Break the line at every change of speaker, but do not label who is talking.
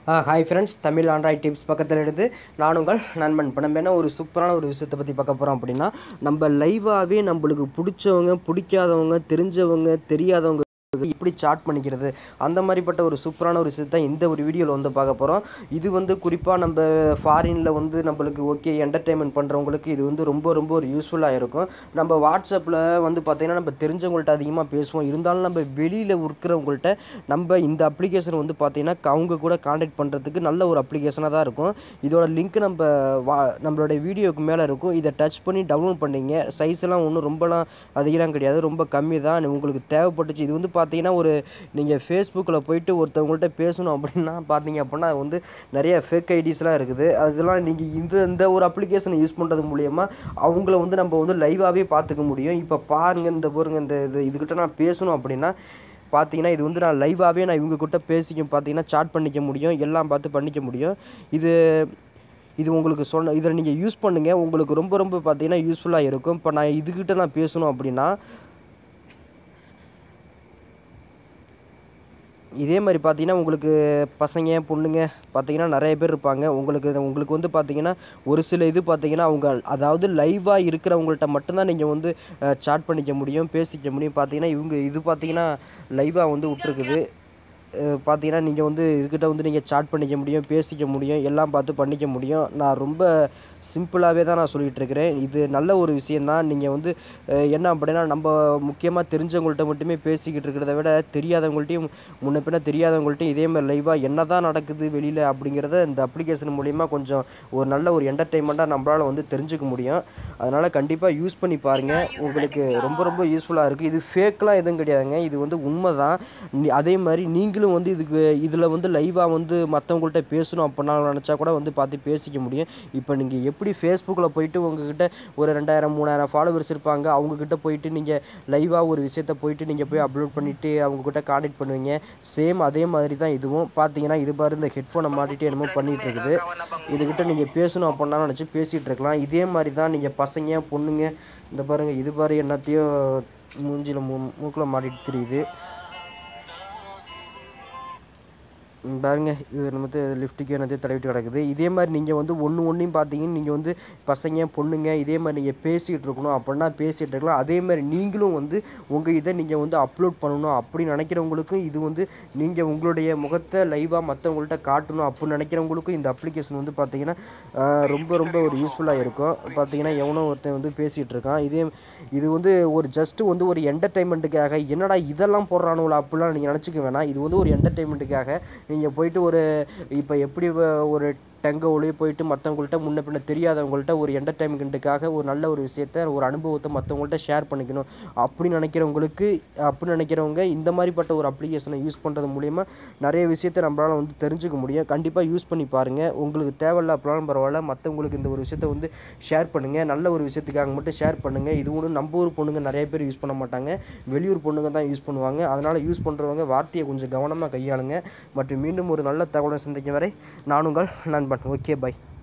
Hi friends, Tamil android tips பக்கத்தில் எடுத்து நான் உங்கள் நண்பன். இப்போ நம்ம என்ன ஒரு சூப்பரான ஒரு விஷயத்தை பற்றி பார்க்க போகிறோம் அப்படின்னா, நம்ம லைவாகவே நம்மளுக்கு பிடிச்சவங்க, பிடிக்காதவங்க, தெரிஞ்சவங்க, தெரியாதவங்க எப்படி சாட் பண்ணிக்கிறது, அந்த மாதிரிப்பட்ட ஒரு சூப்பரான ஒரு விஷயத்தை இந்த ஒரு வீடியோவில் வந்து பார்க்க போகிறோம். இது வந்து குறிப்பாக நம்ம ஃபாரினில் வந்து நம்மளுக்கு ஓகே என்டர்டெயின்மெண்ட் பண்ணுறவங்களுக்கு இது வந்து ரொம்ப ரொம்ப ஒரு யூஸ்ஃபுல்லாக இருக்கும். நம்ம வாட்ஸ்அப்பில் வந்து பார்த்திங்கன்னா நம்ம தெரிஞ்சவங்கள்ட்ட அதிகமாக பேசுவோம். இருந்தாலும் நம்ம வெளியில் இருக்கிறவங்கள்ட்ட நம்ம இந்த அப்ளிகேஷன் வந்து பார்த்திங்கன்னா அவங்க கூட கான்டாக்ட் பண்ணுறதுக்கு நல்ல ஒரு அப்ளிகேஷனாக தான் இருக்கும். இதோட லிங்க் நம்மளுடைய வீடியோவுக்கு மேலே இருக்கும். இதை டச் பண்ணி டவுன்லோட் பண்ணிங்க. சைஸ்லாம் ஒன்றும் ரொம்பலாம் அதிகலாம் கிடையாது, ரொம்ப கம்மி தான். உங்களுக்கு தேவைப்பட்டுச்சு இது வந்து பார்த்தீங்கன்னா நீங்கள் ஃபேஸ்புக்கில் போயிட்டு ஒருத்தவங்கள்ட்ட பேசணும் அப்படின்னா பார்த்தீங்க அப்படின்னா அது வந்து நிறைய ஃபேக் ஐடிஸ்லாம் இருக்குது. அதெல்லாம் நீங்கள் இந்த ஒரு அப்ளிகேஷனை யூஸ் பண்ணுறது மூலிமா அவங்கள வந்து நம்ம வந்து லைவாகவே பார்த்துக்க முடியும். இப்போ பாருங்கள், இந்த பாருங்க, இதுக்கிட்ட நான் பேசணும் அப்படின்னா பார்த்தீங்கன்னா இது வந்து நான் லைவாகவே இவங்கக்கிட்ட பேசிக்க பார்த்தீங்கன்னா சாட் பண்ணிக்க முடியும், எல்லாம் பார்த்து பண்ணிக்க முடியும். இது உங்களுக்கு இதில் நீங்கள் யூஸ் பண்ணுங்கள், உங்களுக்கு ரொம்ப ரொம்ப பார்த்தீங்கன்னா யூஸ்ஃபுல்லாக இருக்கும். இப்போ நான் இதுக்கிட்ட நான் பேசணும் அப்படின்னா இதே மாதிரி பார்த்தீங்கன்னா உங்களுக்கு பசங்க பொண்ணுங்க பார்த்தீங்கன்னா நிறைய பேர் இருப்பாங்க. உங்களுக்கு வந்து பார்த்தீங்கன்னா ஒரு சில இது பார்த்தீங்கன்னா அவங்க அதாவது லைவாக இருக்கிறவங்கள்ட்ட மட்டும்தான் நீங்கள் வந்து சாட் பண்ணிக்க முடியும், பேசிக்க முடியும். பார்த்தீங்கன்னா இது பார்த்தீங்கன்னா லைவாக வந்து விட்ருக்குது. பார்த்தீங்கன்னா நீங்கள் வந்து இதுக்கிட்ட வந்து நீங்கள் சாட் பண்ணிக்க முடியும், பேசிக்க முடியும், எல்லாம் பார்த்து பண்ணிக்க முடியும். நான் ரொம்ப சிம்பிளாகவே தான் நான் சொல்லிகிட்ருக்கிறேன். இது நல்ல ஒரு விஷயந்தான். நீங்கள் வந்து என்ன அப்படின்னா நம்ம முக்கியமாக தெரிஞ்சவங்கள்ட்ட மட்டுமே பேசிக்கிட்டு இருக்கிறத விட தெரியாதவங்கள்ட்டையும் முன்ன பின்ன தெரியாதவங்கள்ட்டையும் இதே மாதிரி லைவாக என்ன தான் நடக்குது வெளியில் அப்படிங்கிறத இந்த அப்ளிகேஷன் மூலிமா கொஞ்சம் ஒரு நல்ல ஒரு என்டர்டெயின்மெண்ட்டாக நம்மளால் வந்து தெரிஞ்சுக்க முடியும். அதனால் கண்டிப்பாக யூஸ் பண்ணி பாருங்கள், உங்களுக்கு ரொம்ப ரொம்ப யூஸ்ஃபுல்லாக இருக்குது. இது ஃபேக்லாம் எதுவும் கிடையாதுங்க, இது வந்து உண்மை தான். அதே மாதிரி நீங்களும் வந்து இதில் வந்து லைவாக வந்து மற்றவங்கள்ட்ட பேசணும் அப்படின்னா நினச்சா கூட வந்து பார்த்து பேசிக்க முடியும். இப்போ நீங்கள் எப்படி ஃபேஸ்புக்கில் போயிட்டு உங்ககிட்ட ஒரு 2000 3000 ஃபாலோவர்ஸ் இருப்பாங்க, அவங்கக்கிட்ட போயிட்டு நீங்கள் லைவாக ஒரு விஷயத்தை போயிட்டு நீங்கள் போய் அப்லோட் பண்ணிவிட்டு அவங்கக்கிட்ட கான்டாக்ட் பண்ணுவீங்க. சேம் அதே மாதிரி தான் இதுவும். பார்த்தீங்கன்னா இது பாரு, இந்த ஹெட்ஃபோனை மாட்டிட்டு என்னமோ பண்ணிகிட்டு இருக்குது. இதுக்கிட்ட நீங்கள் பேசணும் அப்படின்னா நினச்சி பேசிகிட்டு இருக்கலாம். இதே மாதிரி தான் நீங்கள் பசங்க பொண்ணுங்க இந்த பாருங்கள், இது பாரு என்னத்தையோ மூஞ்சியில் மூக்கில் மாட்டிட்டு தெரியுது பாருங்க. இது நமக்கு லிஃப்ட்டுக்கு என்னத்தையும் தடவிட்டு கிடக்குது. இதே மாதிரி நீங்கள் வந்து ஒன்றையும் பார்த்தீங்கன்னா நீங்கள் வந்து பசங்க பொண்ணுங்க இதே மாதிரி நீங்கள் பேசிகிட்டு இருக்கணும் அப்படின்னா பேசிகிட்டு இருக்கலாம். அதே மாதிரி நீங்களும் வந்து உங்கள் இதை நீங்கள் வந்து அப்லோட் பண்ணணும் அப்படி நினைக்கிறவங்களுக்கும் இது வந்து நீங்கள் உங்களுடைய முகத்தை லைவாக மற்றவங்கள்ட்ட காட்டணும் அப்படின்னு நினைக்கிறவங்களுக்கும் இந்த அப்ளிகேஷன் வந்து பார்த்தீங்கன்னா ரொம்ப ரொம்ப ஒரு யூஸ்ஃபுல்லாக இருக்கும். பார்த்தீங்கன்னா எவனோ ஒருத்தன் வந்து பேசிகிட்டு இருக்கான். இது வந்து ஒரு ஜஸ்ட்டு வந்து ஒரு என்டர்டெயின்மெண்ட்டுக்காக என்னடா இதெல்லாம் போடுறானுங்களா அப்படிலாம் நீங்கள் நினச்சிக்க வேணாம். இது வந்து ஒரு என்டர்டெயின்மெண்ட்டுக்காக நீங்கள் போயிட்டு இப்போ எப்படி ஒரு டெங்க ஒளிய போயிட்டு மற்றவங்கள்ட்ட முன்ன பின்ன தெரியாதவங்கள்ட்ட ஒரு என்டர்டெயின்மெண்ட்டுக்காக ஒரு நல்ல ஒரு விஷயத்த ஒரு அனுபவத்தை மற்றவங்கள்ட்ட ஷேர் பண்ணிக்கணும் அப்படின்னு நினைக்கிறவங்க இந்த மாதிரிப்பட்ட ஒரு அப்ளிகேஷனை யூஸ் பண்ணுறது மூலிமா நிறைய விஷயத்தை நம்மளால் வந்து தெரிஞ்சுக்க முடியும். கண்டிப்பாக யூஸ் பண்ணி பாருங்கள். உங்களுக்கு தேவையில்ல அப்படின்னாலும் பரவாயில்ல, மற்றவங்களுக்கு இந்த ஒரு விஷயத்தை வந்து ஷேர் பண்ணுங்கள். நல்ல ஒரு விஷயத்துக்காக மட்டும் ஷேர் பண்ணுங்கள். இது ஒன்று நம்ம ஊர் பொண்ணுங்க நிறைய பேர் யூஸ் பண்ண மாட்டாங்க, வெளியூர் பொண்ணுங்க தான் யூஸ் பண்ணுவாங்க. அதனால் யூஸ் பண்ணுறவங்க வார்த்தையை கொஞ்சம் கவனமாக கையாளுங்க. மற்றும் மீண்டும் ஒரு நல்ல தகவலை சந்திக்கும் வரை நான் உங்கள் நண்பன். Okay, by.